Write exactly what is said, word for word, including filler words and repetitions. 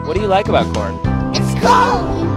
What do you like about corn? It's cold!